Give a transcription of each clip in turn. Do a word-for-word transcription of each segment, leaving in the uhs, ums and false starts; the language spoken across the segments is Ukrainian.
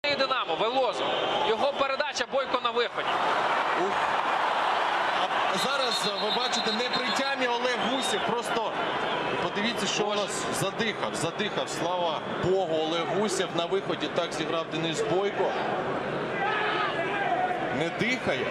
Динамо, Велозов. Його передача, Бойко на виході. Ух. А зараз ви бачите, не при тямі Олег Гусєв. Просто подивіться, що у нас задихав, задихав. Слава Богу, Олег Гусєв на виході так зіграв Денис Бойко. Не дихає.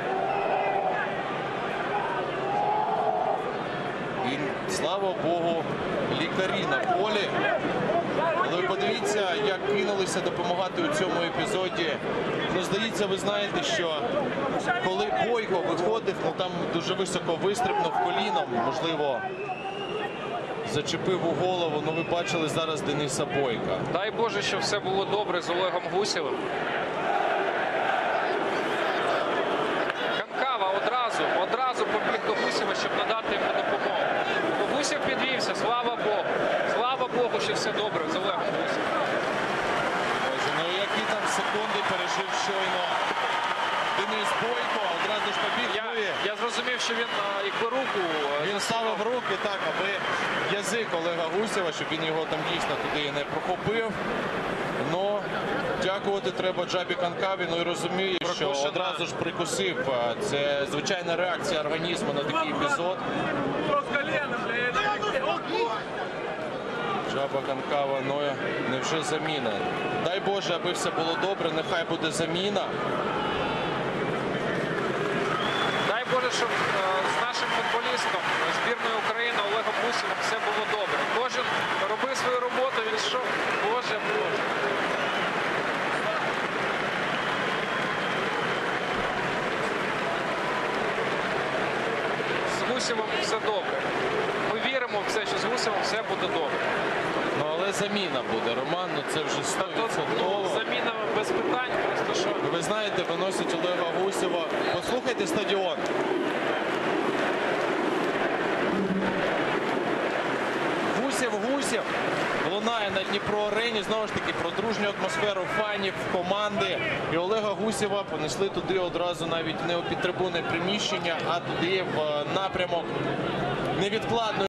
І, слава Богу, лікарі на полі. Але подивіться, як кинулися допомагати у цьому епізоді. Ну, здається, ви знаєте, що коли Бойко виходив, ну там дуже високо вистрибнув коліном, можливо, зачепив у голову. Ну, ви бачили зараз Дениса Бойка. Дай Боже, що все було добре з Олегом Гусєвим. Канкава одразу, одразу побіг до Гусєва, щоб надати йому допомогу. Гусєв підвівся, слава Богу. Слава Богу, що все добре з Олегом Гусєвим. Боже, ну які там секунди пережив щойно Денис Бойко, одразу ж побіг. Я, ну, і я зрозумів, що він а, якби руку... Він ставив руки так, аби язик Олега Гусєва, щоб він його там дійсно туди не прохопив. Ну, дякувати треба Джабі Канкаві, ну і розуміє, що Прокушена. одразу ж прикусив. Це звичайна реакція організму на такий епізод. Джаба Канкава, ну невже заміна? Дай Боже, аби все було добре, нехай буде заміна. Дай Боже, щоб е, з нашим футболістом збірної України Олегом Гусєвим все було добре. Кожен робив свою роботу, він йшов. Боже, Боже. З Гусєвим все добре. Ми віримо в це, що з Гусєвим все буде добре. Ну, але заміна буде, Роман, ну це вже сто відсотків. Заміна без питань, просто що. Ви знаєте, виносять Олега Гусєва. Послухайте стадіон. Гусєв, Гусєв лунає на Дніпро-арені. Знову ж таки, про дружню атмосферу фанів, команди. І Олега Гусєва понесли туди одразу навіть не у підтрибунне приміщення, а туди в напрямок невідкладної